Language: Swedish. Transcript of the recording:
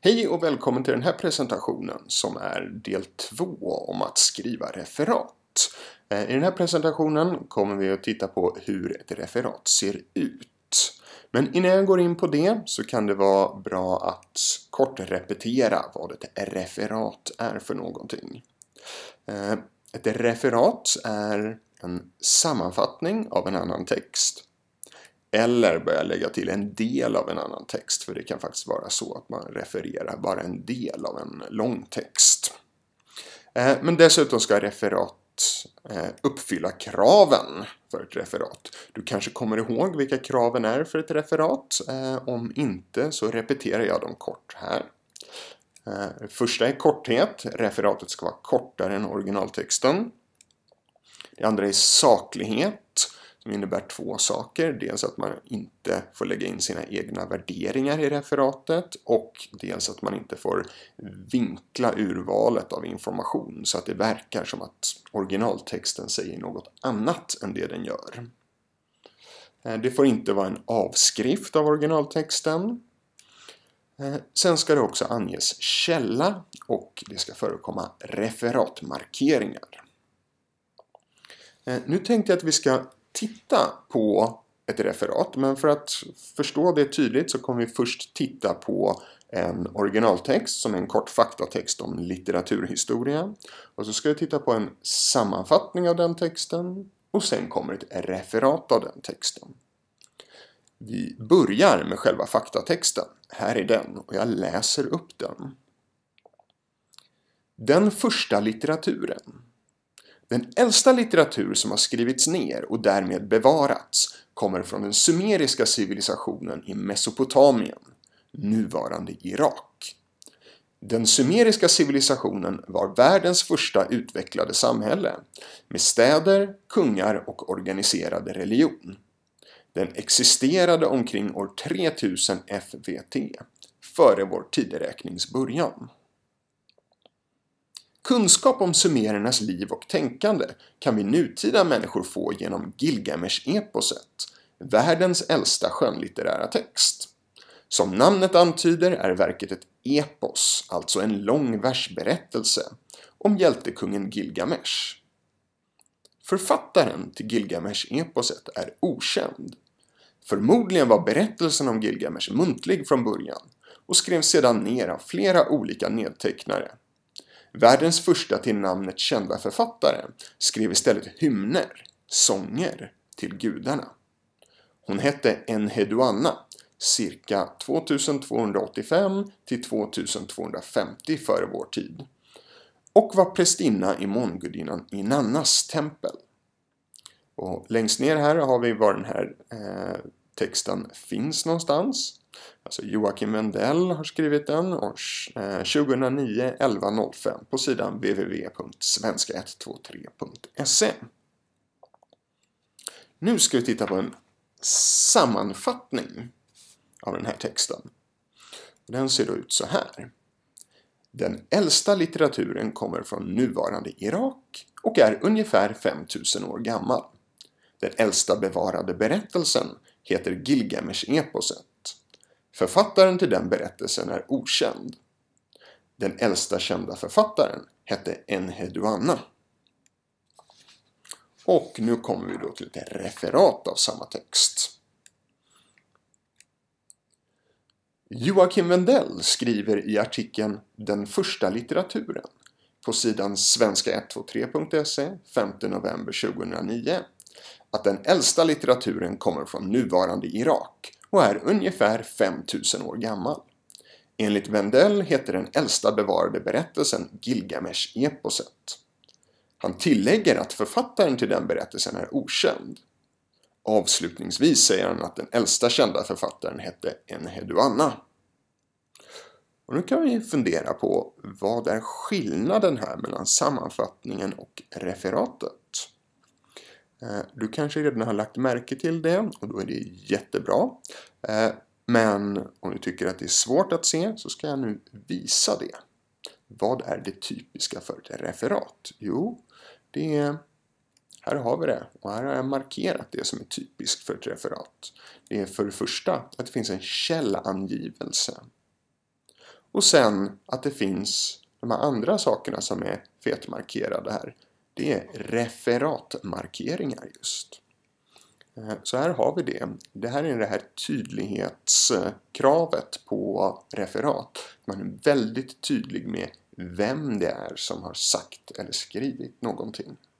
Hej och välkommen till den här presentationen som är del 2 om att skriva referat. I den här presentationen kommer vi att titta på hur ett referat ser ut. Men innan jag går in på det så kan det vara bra att kort repetera vad ett referat är för någonting. Ett referat är en sammanfattning av en annan text. Eller börja lägga till en del av en annan text, för det kan faktiskt vara så att man refererar bara en del av en lång text. Men dessutom ska referat uppfylla kraven för ett referat. Du kanske kommer ihåg vilka kraven är för ett referat. Om inte så repeterar jag dem kort här. Första är korthet. Referatet ska vara kortare än originaltexten. Det andra är saklighet. Som innebär två saker. Dels att man inte får lägga in sina egna värderingar i referatet. Och dels att man inte får vinkla urvalet av information. Så att det verkar som att originaltexten säger något annat än det den gör. Det får inte vara en avskrift av originaltexten. Sen ska det också anges källa. Och det ska förekomma referatmarkeringar. Nu tänkte jag att vi ska titta på ett referat, men för att förstå det tydligt så kommer vi först titta på en originaltext som är en kort faktatext om litteraturhistoria. Och så ska vi titta på en sammanfattning av den texten och sen kommer ett referat av den texten. Vi börjar med själva faktatexten. Här är den och jag läser upp den. Den första litteraturen. Den äldsta litteratur som har skrivits ner och därmed bevarats kommer från den sumeriska civilisationen i Mesopotamien, nuvarande Irak. Den sumeriska civilisationen var världens första utvecklade samhälle med städer, kungar och organiserad religion. Den existerade omkring år 3000 FVT, före vår tideräknings början. Kunskap om sumerernas liv och tänkande kan vi nutida människor få genom Gilgamesh-eposet, världens äldsta skönlitterära text. Som namnet antyder är verket ett epos, alltså en lång versberättelse, om hjältekungen Gilgamesh. Författaren till Gilgamesh-eposet är okänd. Förmodligen var berättelsen om Gilgamesh muntlig från början och skrevs sedan ner av flera olika nedtecknare. Världens första till namnet kända författare skrev istället hymner, sånger, till gudarna. Hon hette Enheduanna, cirka 2285 till 2250 före vår tid, och var prästinna i mångudinnan Inannas tempel. Och längst ner här har vi var den här texten finns någonstans. Alltså Joakim Wendell har skrivit den år 2009 11/05 på sidan www.svenska123.se. Nu ska vi titta på en sammanfattning av den här texten. Den ser då ut så här. Den äldsta litteraturen kommer från nuvarande Irak och är ungefär 5000 år gammal. Den äldsta bevarade berättelsen heter Gilgamesh-eposet. Författaren till den berättelsen är okänd. Den äldsta kända författaren hette Enheduanna. Och nu kommer vi då till ett referat av samma text. Joakim Wendell skriver i artikeln Den första litteraturen på sidan svenska123.se 5 november 2009 att den äldsta litteraturen kommer från nuvarande Irak och är ungefär 5000 år gammal. Enligt Wendell heter den äldsta bevarade berättelsen Gilgamesh-eposet. Han tillägger att författaren till den berättelsen är okänd. Avslutningsvis säger han att den äldsta kända författaren hette Enheduanna. Och nu kan vi fundera på vad är skillnaden här mellan sammanfattningen och referatet. Du kanske redan har lagt märke till det och då är det jättebra. Men om du tycker att det är svårt att se så ska jag nu visa det. Vad är det typiska för ett referat? Jo, det är... Här har vi det och här har jag markerat det som är typiskt för ett referat. Det är för det första att det finns en källangivelse. Och sen att det finns de här andra sakerna som är fetmarkerade här. Det är referatmarkeringar just. Så här har vi det. Det här är det här tydlighetskravet på referat. Man är väldigt tydlig med vem det är som har sagt eller skrivit någonting.